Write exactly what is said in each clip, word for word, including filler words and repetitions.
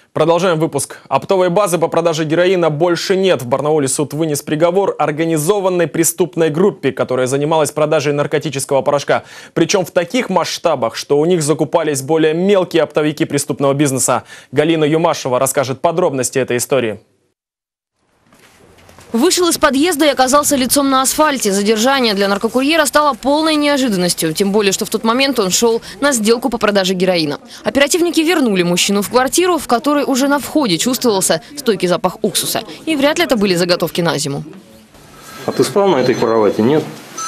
Продолжаем выпуск. Оптовой базы по продаже героина больше нет. В Барнауле суд вынес приговор организованной преступной группе, которая занималась продажей наркотического порошка. Причем в таких масштабах, что у них закупались более мелкие оптовики преступного бизнеса. Галина Юмашева расскажет подробности этой истории. Вышел из подъезда и оказался лицом на асфальте. Задержание для наркокурьера стало полной неожиданностью. Тем более, что в тот момент он шел на сделку по продаже героина. Оперативники вернули мужчину в квартиру, в которой уже на входе чувствовался стойкий запах уксуса. И вряд ли это были заготовки на зиму. А ты спал на этой кровати, нет?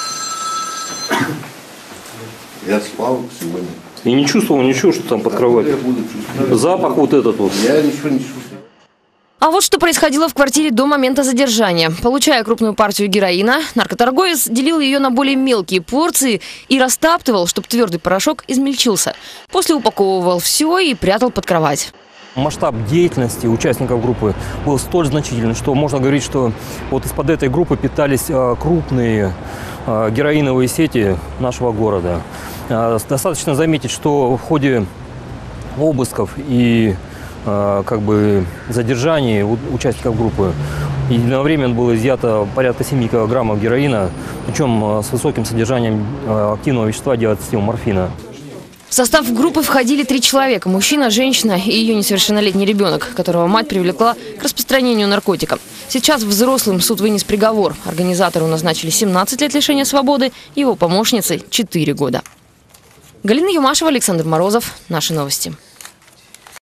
Я спал сегодня. И не чувствовал ничего, что там под кроватью? Запах вот этот вот. Я ничего не чувствую. А вот что происходило в квартире до момента задержания. Получая крупную партию героина, наркоторговец делил ее на более мелкие порции и растаптывал, чтобы твердый порошок измельчился. После упаковывал все и прятал под кровать. Масштаб деятельности участников группы был столь значительный, что можно говорить, что вот из-под этой группы питались крупные героиновые сети нашего города. Достаточно заметить, что в ходе обысков и как бы задержаний участников группы единовременно было изъято порядка семи килограммов героина, причем с высоким содержанием активного вещества диацетилморфина. В состав группы входили три человека – мужчина, женщина и ее несовершеннолетний ребенок, которого мать привлекла к распространению наркотиков. Сейчас взрослым суд вынес приговор. Организатору назначили семнадцать лет лишения свободы, его помощнице – четыре года. Галина Юмашева, Александр Морозов. Наши новости.